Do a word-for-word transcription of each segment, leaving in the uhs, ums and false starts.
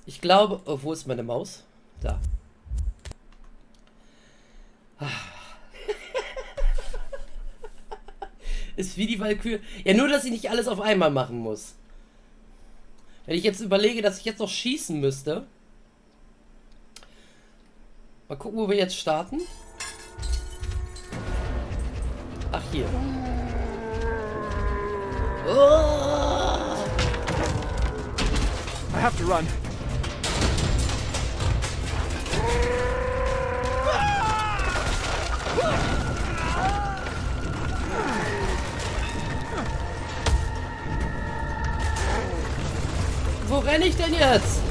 Ich glaube... Oh, wo ist meine Maus? Da. Ist wie die Walküre. Ja, nur, dass ich nicht alles auf einmal machen muss. Wenn ich jetzt überlege, dass ich jetzt noch schießen müsste. Mal gucken, wo wir jetzt starten. Ach, hier. Oh. I have to run. Wo renne ich denn jetzt?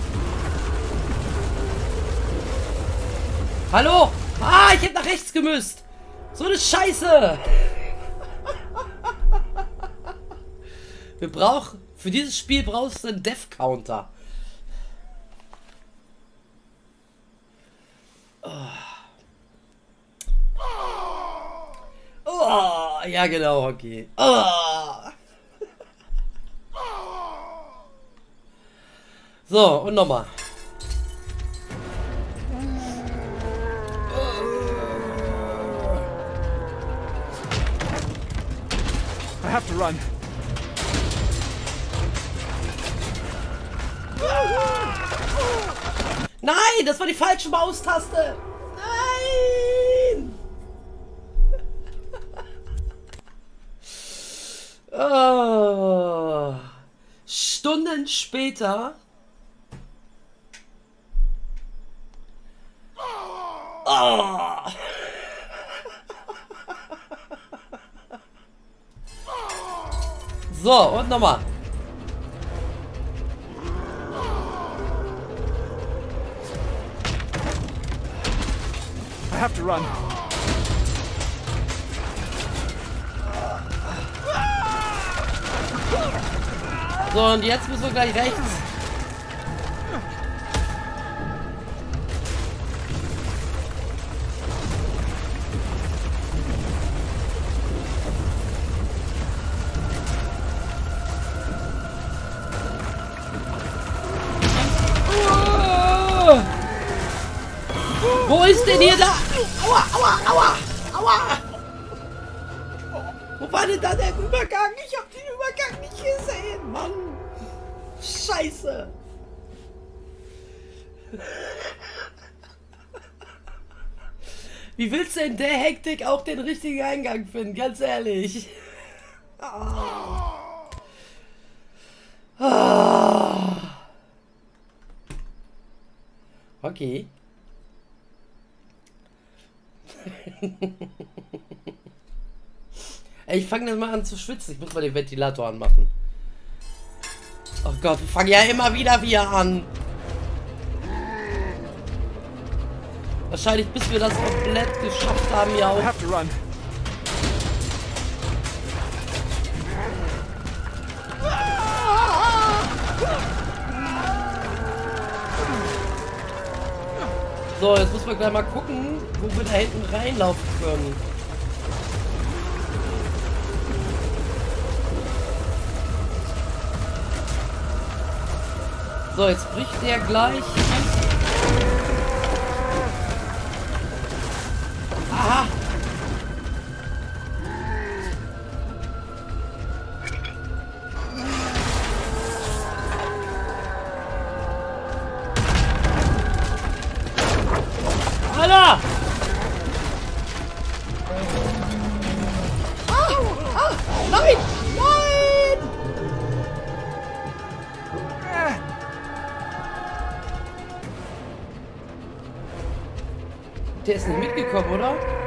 Hallo? Ah, ich hätte nach rechts gemüsst. So eine Scheiße. Wir brauchen... Für dieses Spiel brauchst du einen Death-Counter. Oh. Oh, ja genau, okay. Oh. So, und nochmal. I have to run. Nein, das war die falsche Maustaste. Nein. Oh. Stunden später. Oh. So, und nochmal. I have to run. So, und jetzt müssen wir gleich rechts. Wo ist denn hier da? Aua, aua, aua, aua. Wo war denn da der Übergang? Ich hab den Übergang nicht gesehen, Mann. Scheiße. Wie willst du in der Hektik auch den richtigen Eingang finden? Ganz ehrlich. Oh. Oh. Okay. Ey, ich fange dann mal an zu schwitzen. Ich muss mal den Ventilator anmachen. Oh Gott, wir fangen ja immer wieder wieder an. Wahrscheinlich bis wir das komplett geschafft haben, ja auch. I have to run. So, jetzt müssen wir gleich mal gucken, wo wir da hinten reinlaufen können. So, jetzt bricht der gleich. Aha! Alter! Ah, ah, nein! Nein! Der ist nicht mitgekommen, oder?